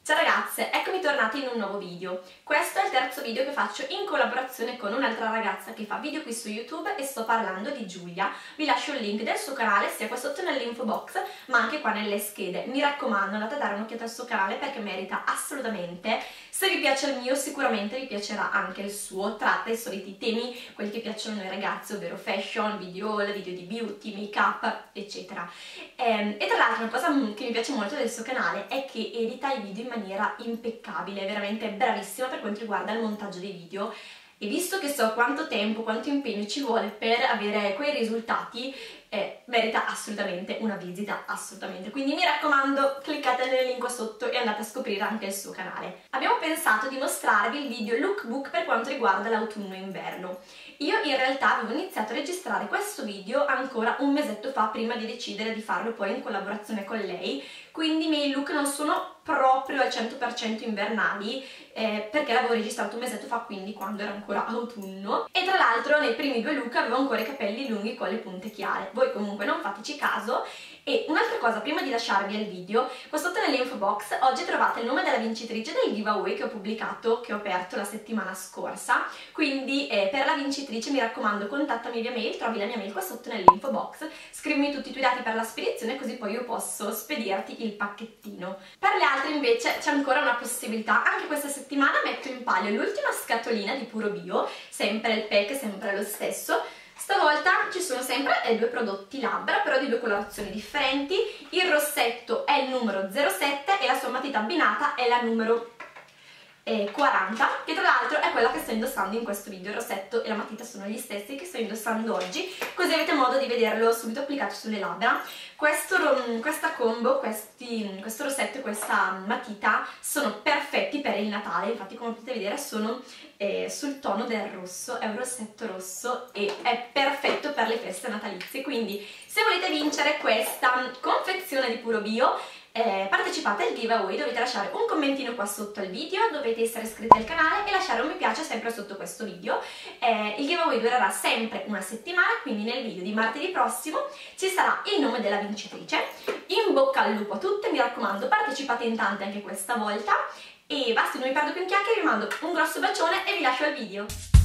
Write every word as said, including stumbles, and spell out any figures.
Ciao ragazze, eccomi tornate in un nuovo video. Questo è il terzo video che faccio in collaborazione con un'altra ragazza che fa video qui su YouTube e sto parlando di Giulia. Vi lascio il link del suo canale sia qua sotto nell'info box ma anche qua nelle schede. Mi raccomando, andate a dare un'occhiata al suo canale perché merita assolutamente. Se vi piace il mio sicuramente vi piacerà anche il suo. Tratta i soliti temi, quelli che piacciono ai ragazzi, ovvero fashion, video haul, video di beauty, make up eccetera. E, e tra l'altro una cosa che mi piace molto del suo canale è che edita i video in maniera impeccabile, è veramente bravissima per quanto riguarda il montaggio dei video. E visto che so quanto tempo, quanto impegno ci vuole per avere quei risultati, eh, merita assolutamente una visita, assolutamente. Quindi mi raccomando, cliccate nel link qua sotto e andate a scoprire anche il suo canale. Abbiamo pensato di mostrarvi il video lookbook per quanto riguarda l'autunno e inverno. Io in realtà avevo iniziato a registrare questo video ancora un mesetto fa, prima di decidere di farlo poi in collaborazione con lei, quindi i miei look non sono proprio al cento per cento invernali, eh, perché l'avevo registrato un mesetto fa, quindi quando era ancora autunno. E tra l'altro nei primi due look avevo ancora i capelli lunghi con le punte chiare. Voi comunque non fateci caso. E un'altra cosa, prima di lasciarvi al video, qua sotto nell'info box oggi trovate il nome della vincitrice del giveaway che ho pubblicato, che ho aperto la settimana scorsa, quindi eh, per la vincitrice mi raccomando contattami via mail, trovi la mia mail qua sotto nell'info box, scrivimi tutti i tuoi dati per la spedizione così poi io posso spedirti il pacchettino. Per le altre invece c'è ancora una possibilità, anche questa settimana metto in palio l'ultima scatolina di Puro Bio, sempre il pack, sempre lo stesso. Stavolta ci sono sempre eh, due prodotti labbra, però di due colorazioni differenti. Il rossetto è il numero zero sette e la sua matita abbinata è la numero eh, quaranta, che tra l'altro è quella che sto indossando in questo video. Il rossetto e la matita sono gli stessi che sto indossando oggi, così avete modo di vederlo subito applicato sulle labbra. Questo, questa combo, questi, questo rossetto e questa matita sono perfetti per il Natale, infatti come potete vedere sono eh, sul tono del rosso, è un rossetto rosso e è perfetto per le feste natalizie, quindi se volete vincere questa confezione di Puro Bio Eh, partecipate al giveaway, dovete lasciare un commentino qua sotto al video, dovete essere iscritti al canale e lasciare un mi piace sempre sotto questo video. Eh, il giveaway durerà sempre una settimana, quindi nel video di martedì prossimo ci sarà il nome della vincitrice. In bocca al lupo a tutte, mi raccomando partecipate in tante anche questa volta e basta, non vi perdo più in chiacchiere, vi mando un grosso bacione e vi lascio al video.